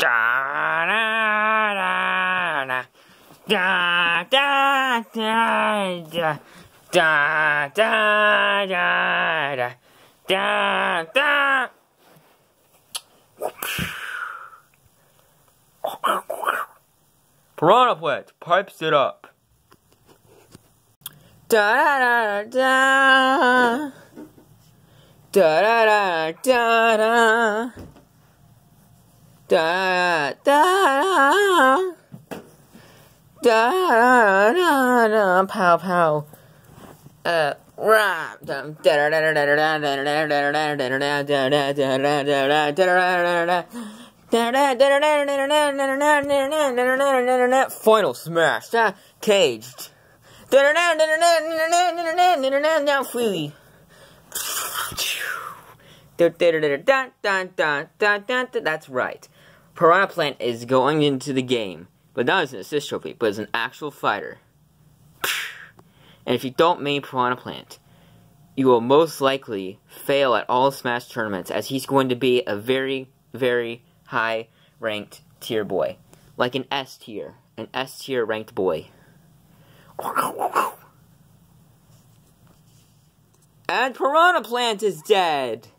Da da da da da da da da da. Piranha Plant pipes it up. Da da da da da da da da da pow pow. Rap. Final smash. Caged. Now freely. That's right. Piranha Plant is going into the game, but not as an assist trophy, but as an actual fighter. And if you don't main Piranha Plant, you will most likely fail at all Smash tournaments, as he's going to be a very, very high ranked tier boy. Like an S tier ranked boy. And Piranha Plant is dead!